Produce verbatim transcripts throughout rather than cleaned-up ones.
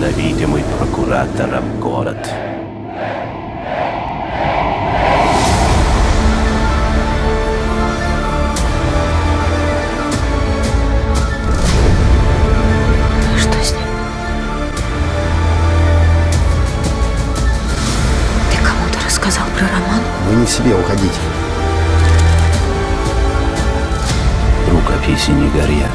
ненавидимый прокуратором город. Что с ним? Ты кому-то рассказал про роман? Вы не в себе, уходите. Рукописи не горят.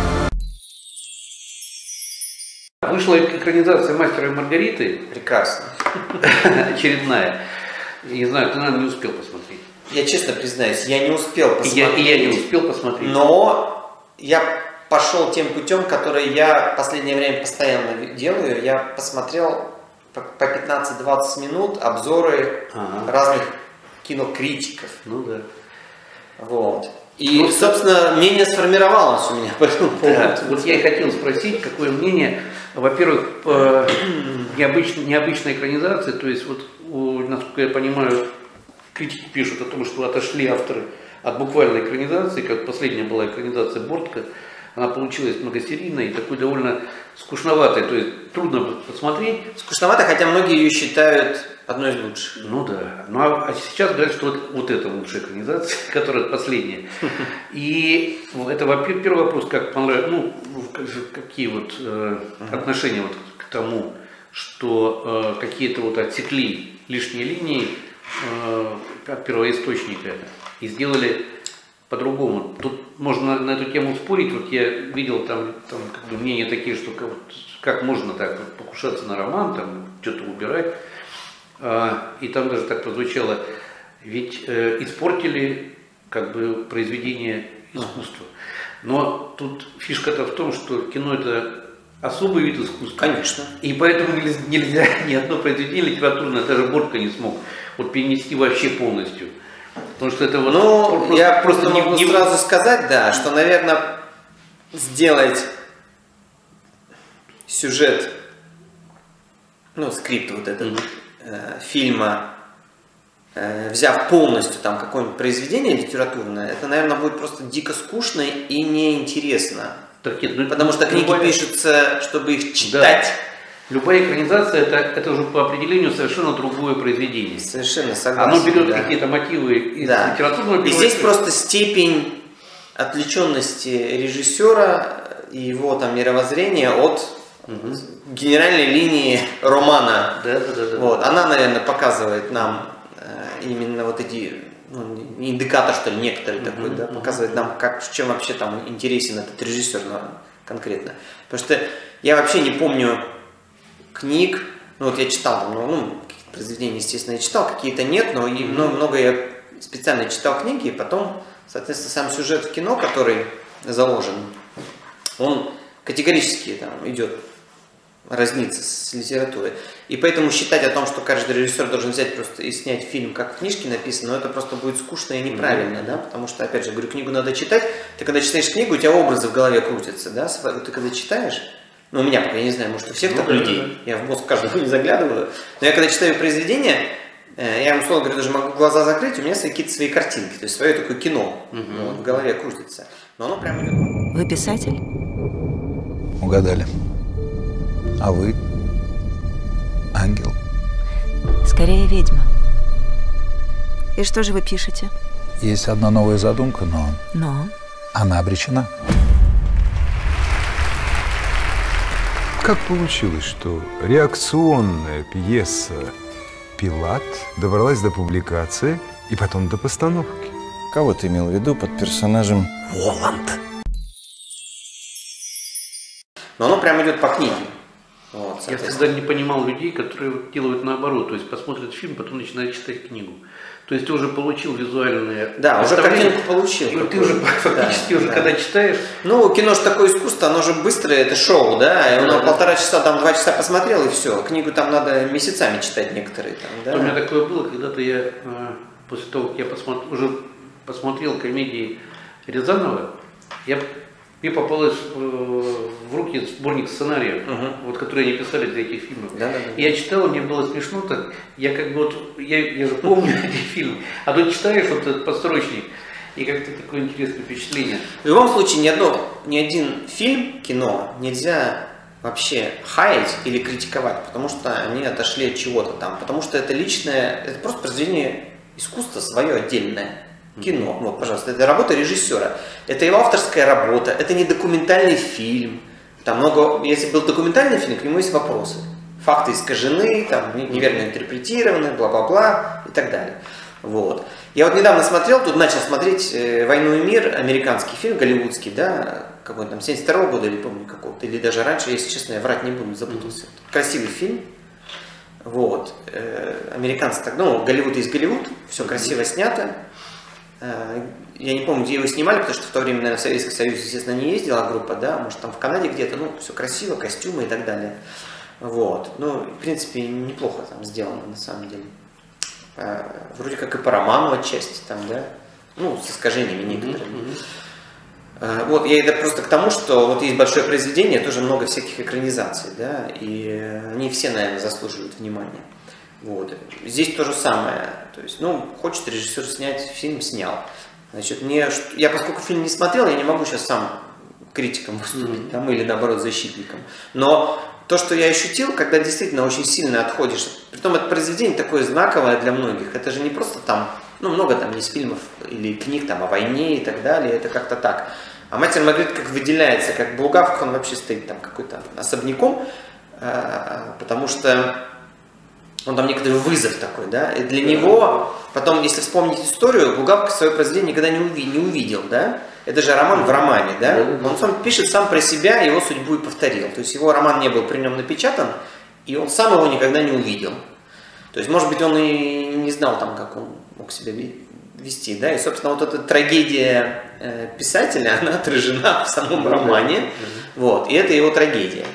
Вышла экранизация «Мастера и Маргариты». Прекрасно. Очередная. Не знаю, ты, наверное, не успел посмотреть. Я честно признаюсь, я не успел посмотреть. И я, и я не успел посмотреть. Но я пошел тем путем, который я в последнее время постоянно делаю. Я посмотрел по пятнадцать-двадцать минут обзоры ага. разных кинокритиков. Ну да. Вот. И, ну, собственно, мнение сформировалось у меня по этому поводу. Да, вот я и хотел спросить, какое мнение, во-первых, по необычной, необычной экранизации, то есть, вот, у, насколько я понимаю, критики пишут о том, что отошли авторы от буквальной экранизации, как последняя была экранизация «Бортко», она получилась многосерийной и такой довольно скучноватой, то есть трудно посмотреть. Скучновато, хотя многие ее считают одной из лучших. Ну да. Ну а сейчас говорят, что вот, вот это лучшая экранизация, которая последняя. И это первый вопрос, как понравилось, ну, какие вот э, отношения вот к тому, что э, какие-то вот отсекли лишние линии э, от первоисточника и сделали по-другому. Тут можно на эту тему спорить. Вот я видел там, там как бы мнения такие, что как, как можно так вот покушаться на роман, там что-то убирать. А, и там даже так прозвучало, ведь э, испортили как бы произведение искусства. Но тут фишка-то в том, что кино это особый вид искусства. Конечно. И поэтому нельзя, нельзя ни одно произведение литературное, даже Бортко не смог вот перенести вообще полностью. Потому что это вот ну, просто, я просто просто могу не, не... сразу сказать, да, что, наверное, сделать сюжет, ну, скрипт вот этот mm-hmm. э, фильма, э, взяв полностью там какое-нибудь произведение литературное, это, наверное, будет просто дико скучно и неинтересно. Так, нет, ну, Потому что книги любая... пишутся, чтобы их читать. Да. Любая экранизация это, это уже по определению совершенно другое произведение. Совершенно согласен. Оно берет да. какие-то мотивы из да. литературного И здесь просто степень отвлеченности режиссера и его там мировоззрения от угу. генеральной линии романа. Да, да, да, да. Вот. Она, наверное, показывает нам э, именно вот эти, ну, индикатор, что ли, некоторый угу, такой, да, угу. показывает нам, как, чем вообще там интересен этот режиссер ну, конкретно. Потому что я вообще не помню книг, ну вот я читал, ну, ну какие-то произведения, естественно, я читал, какие-то нет, но и много, много я специально читал книги, и потом, соответственно, сам сюжет в кино, который заложен, он категорически там идет разниться с литературой. И поэтому считать о том, что каждый режиссер должен взять просто и снять фильм, как в книжке написано, ну, это просто будет скучно и неправильно, mm-hmm. да, потому что, опять же, говорю, книгу надо читать, ты когда читаешь книгу, у тебя образы в голове крутятся, да, ты когда читаешь, ну, у меня пока, я не знаю, может, у всех ну, так да, людей, да. я в мозг каждого не заглядываю, но я когда читаю произведение, я, условно говоря, даже могу глаза закрыть, у меня какие-то свои картинки, то есть свое такое кино угу. вот, в голове крутится, но оно прямо идет. Вы писатель? Угадали. А вы? Ангел? Скорее ведьма. И что же вы пишете? Есть одна новая задумка, но... Но? Она обречена. Как получилось, что реакционная пьеса «Пилат» добралась до публикации и потом до постановки? Кого ты имел в виду под персонажем Воланд? Но оно прямо идет по книге. Вот, я всегда не понимал людей, которые делают наоборот, то есть посмотрят фильм, потом начинают читать книгу. То есть ты уже получил визуальные... Да, уже картинку получил. И ты уже фактически да, уже да. когда читаешь... Ну, кино же такое искусство, оно же быстрое, это шоу, да, и оно да, полтора да. часа, там два часа посмотрел и все. Книгу там надо месяцами читать некоторые. Там, да? У меня такое было, когда-то я, после того, как я посмотрел, уже посмотрел комедии Рязанова, я... Мне попалось в руки сборник сценариев, uh-huh. вот, которые они писали для этих фильмов. Да, да, да. Я читал, мне было смешно так. Я как бы вот, я, я же помню эти фильмы, а тут читаешь вот этот подстрочник, и как-то такое интересное впечатление. В любом случае, ни, одно, ни один фильм, кино нельзя вообще хаять или критиковать, потому что они отошли от чего-то там, потому что это личное, это просто произведение искусства свое отдельное. Кино, вот, пожалуйста, это работа режиссера, это его авторская работа, это не документальный фильм. Там много, если был документальный фильм, к нему есть вопросы. Факты искажены, там, неверно интерпретированы, бла-бла-бла и так далее. Вот. Я вот недавно смотрел, тут начал смотреть «Войну и мир», американский фильм, голливудский, да, какой-то там, семьдесят второго года, или помню какого-то, или даже раньше, если честно, я врать не буду, запутался. Красивый фильм. Вот. Американцы так, ну, Голливуд есть Голливуд, все красиво снято. Я не помню, где его снимали, потому что в то время, наверное, в Советский Союз, естественно, не ездила группа, да, может, там в Канаде где-то, ну, все красиво, костюмы и так далее. Вот. Ну, в принципе, неплохо там сделано, на самом деле. Вроде как и по роману отчасти, там, да, ну, с искажениями некоторыми. Mm-hmm. Вот, я это просто к тому, что вот есть большое произведение, тоже много всяких экранизаций, да, и они все, наверное, заслуживают внимания. Вот. Здесь то же самое. То есть, ну, хочет режиссер снять фильм, снял. Значит, мне, я поскольку фильм не смотрел, я не могу сейчас сам критиком выступить, mm-hmm. там, или наоборот защитником. Но то, что я ощутил, когда действительно очень сильно отходишь, притом это произведение такое знаковое для многих, это же не просто там, ну, много там есть фильмов или книг там о войне и так далее, это как-то так. А «Матерь Маргарита» как выделяется, как Булгаков, он вообще стоит там какой-то особняком, потому что он там некоторый вызов такой, да, и для него, потом, если вспомнить историю, Булгаков свое произведение никогда не, уви, не увидел, да, это же роман в романе, да, он сам пишет сам про себя, его судьбу и повторил, то есть его роман не был при нем напечатан, и он сам его никогда не увидел, то есть, может быть, он и не знал там, как он мог себя вести, да, и, собственно, вот эта трагедия э, писателя, она отражена в самом романе, вот, и это его трагедия.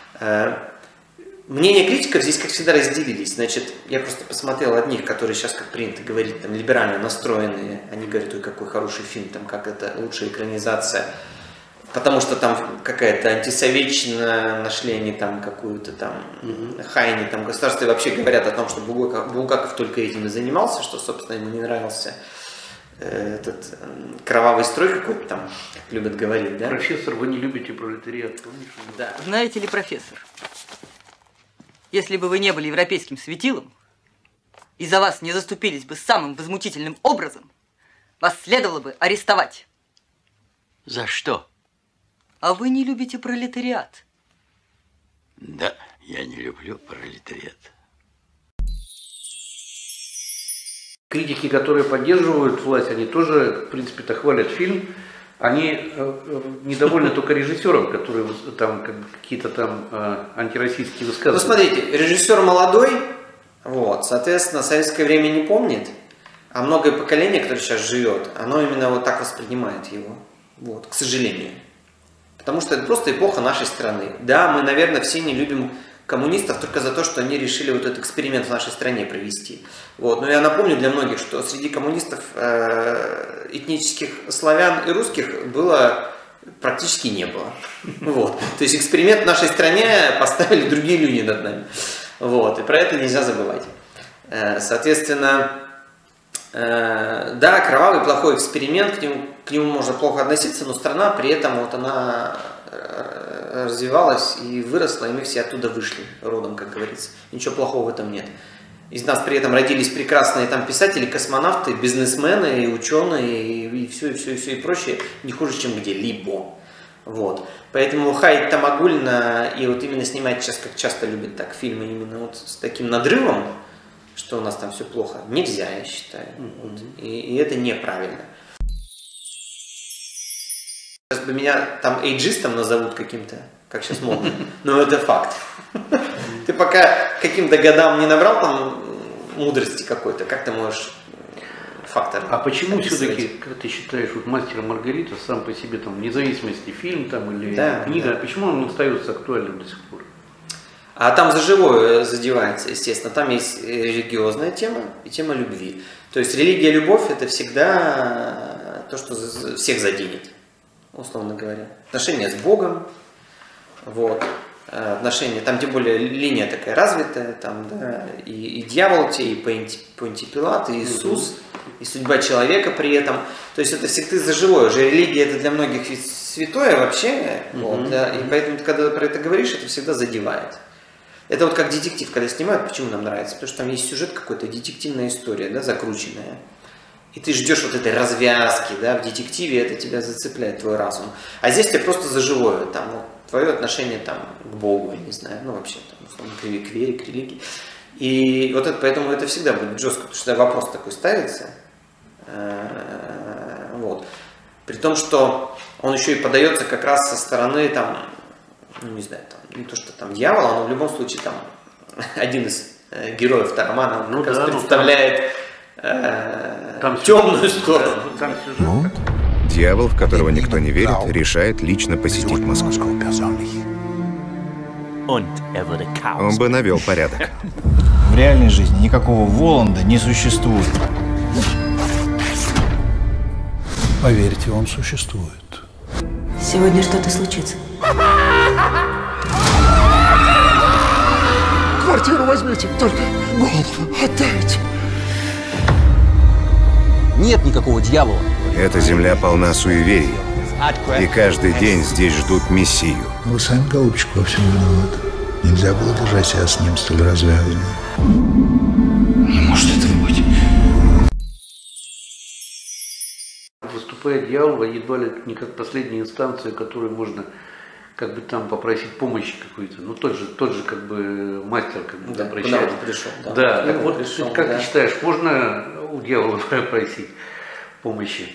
Мнения критиков здесь, как всегда, разделились. Значит, я просто посмотрел одних, которые сейчас, как принято говорить, там, либерально настроенные. Они говорят, ой, какой хороший фильм, там, как это лучшая экранизация. Потому что там какая-то антисоветчина, нашли они там какую-то там mm-hmm. хайни, там государство. И вообще говорят о том, что Булгаков, Булгаков только этим и занимался, что, собственно, ему не нравился э, этот э, кровавый строй какой-то там, как любят говорить, да? Профессор, вы не любите пролетариат, помнишь? Да. Знаете ли, профессор, если бы вы не были европейским светилом, и за вас не заступились бы самым возмутительным образом, вас следовало бы арестовать. За что? А вы не любите пролетариат? Да, я не люблю пролетариат. Критики, которые поддерживают власть, они тоже, в принципе-то, хвалят фильм. Они э, недовольны только режиссером, который там как, какие-то там э, антироссийские высказывания. Ну, смотрите, режиссер молодой, вот, соответственно, советское время не помнит, а многое поколение, которое сейчас живет, оно именно вот так воспринимает его, вот, к сожалению. Потому что это просто эпоха нашей страны. Да, мы, наверное, все не любим коммунистов только за то, что они решили вот этот эксперимент в нашей стране провести. Вот. Но я напомню для многих, что среди коммунистов э, этнических славян и русских было практически не было. Вот. То есть эксперимент в нашей стране поставили другие люди над нами. Вот. И про это нельзя забывать. Э, соответственно, э, да, кровавый плохой эксперимент, к нему, к нему можно плохо относиться, но страна при этом вот она развивалась и выросла, и мы все оттуда вышли родом, как говорится. Ничего плохого в этом нет. Из нас при этом родились прекрасные там писатели, космонавты, бизнесмены, и ученые, и, и все, и все, и все, и прочее, не хуже, чем где-либо. Вот. Поэтому хаять там огульно, и вот именно снимать сейчас, как часто любят так фильмы, именно вот с таким надрывом, что у нас там все плохо, нельзя, я считаю. Mm-hmm. Вот. И, и это неправильно. Сейчас бы меня там эйджистом назовут каким-то, как сейчас модно, но это факт. Ты пока каким-то годам не набрал там мудрости какой-то, как ты можешь фактор А почему все-таки, как ты считаешь, вот «Мастер и Маргарита» сам по себе, там, вне зависимости фильм там, или да, книга, да. Почему он остается актуальным до сих пор? А там за живое задевается, естественно. Там есть религиозная тема и тема любви. То есть религия, любовь – это всегда то, что всех заденет. Условно говоря, отношения с Богом, вот, отношения, там тем более линия такая развитая, там, да, и, и дьявол те, и Понтий Пилат, и Иисус, и судьба человека при этом, то есть это всегда за живое, уже религия это для многих святое вообще, Мгм. вот, да, и поэтому, когда ты про это говоришь, это всегда задевает. Это вот как детектив, когда снимают, почему нам нравится? Потому что там есть сюжет какой-то, детективная история, да, закрученная. И ты ждешь вот этой развязки, да, в детективе это тебя зацепляет, твой разум. А здесь тебе просто за живое, там, вот, твое отношение там, к Богу, я не знаю, ну вообще, там, условно, к вере, к религии. И вот это, поэтому это всегда будет жестко, потому что вопрос такой ставится. Вот. При том, что он еще и подается как раз со стороны, там, ну не знаю, там, не то, что там дьявола, но в любом случае там один из э, героев романа, он Ну как раз да, ну, представляет э, Там темную сюжет, сторону. Там сюжет. Ну, дьявол, в которого никто не верит, решает лично посетить Москву. Он бы навел порядок. В реальной жизни никакого Воланда не существует. Поверьте, он существует. Сегодня что-то случится. Квартиру возьмите, только голову отдайте. Нет никакого дьявола. Эта земля полна суеверий. И каждый день здесь ждут мессию. Вы сами, голубчик, во всем виноваты. Нельзя было держать себя с ним столь развязанно. Не может этого быть. Выступает дьявол едва ли не как последняя инстанция, которую можно как бы там попросить помощи какой-то. Ну тот же, тот же как бы мастер как бы Да, обращается. куда он пришел, да. Да, Куда так он вот, пришел, как да. ты считаешь, можно у дьявола просить помощи?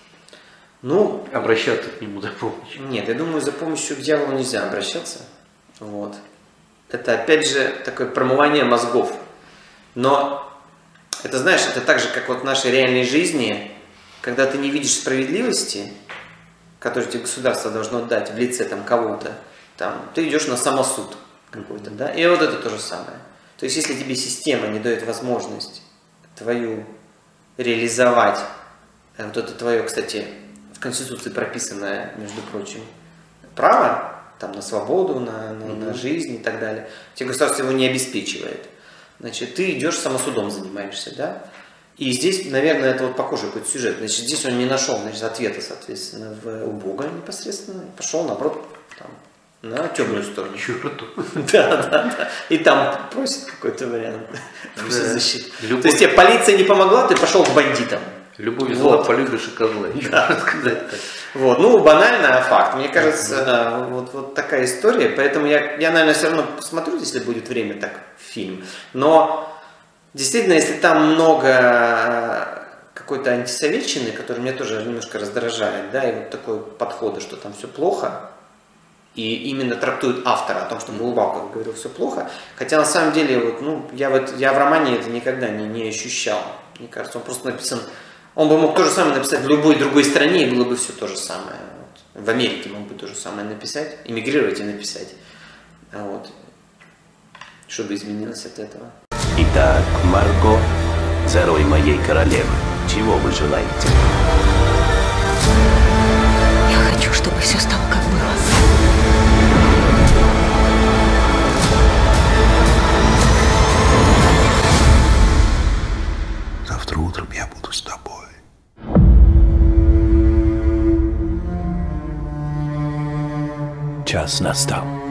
Ну, Обращаться к нему за помощью? нет, я думаю, за помощью к дьяволу нельзя обращаться. Вот. Это опять же такое промывание мозгов. Но это, знаешь, это так же, как вот в нашей реальной жизни, когда ты не видишь справедливости, которую тебе государство должно дать в лице там кого-то, там, ты идешь на самосуд какой-то, да, и вот это то же самое. То есть, если тебе система не дает возможность твою реализовать, вот это твое, кстати, в Конституции прописанное, между прочим, право, там, на свободу, на, на, mm-hmm. на жизнь и так далее, тебе государство его не обеспечивает. Значит, ты идешь самосудом занимаешься, да? И здесь, наверное, это вот похожий какой-то сюжет. Значит, здесь он не нашел, значит, ответа, соответственно, в, у Бога непосредственно. Пошел, наоборот, там, на темную сторону. Черту. Да, да, да. И там просит какой-то вариант защиты. Любовь. То есть тебе полиция не помогла, ты пошел к бандитам. Любовь Вот. зла, полюбишь и козла. Еще Да. можно сказать так. Вот, ну, банально, а факт. Мне кажется, вот, вот такая история. Поэтому я, я, наверное, все равно посмотрю, если будет время, так, фильм. Но действительно, если там много какой-то антисоветчины, который меня тоже немножко раздражает, да, и вот такой подхода, что там все плохо, и именно трактует автора о том, что Булгаков говорил все плохо, хотя на самом деле, вот, ну, я, вот, я в романе это никогда не, не ощущал. Мне кажется, он просто написан, он бы мог то же самое написать в любой другой стране, и было бы все то же самое. Вот. В Америке мог бы то же самое написать, эмигрировать и написать. Вот. Что бы изменилось от этого? Итак, Марго, герой моей королевы, чего вы желаете? Я хочу, чтобы все стало как было. Завтра утром я буду с тобой. Час настал.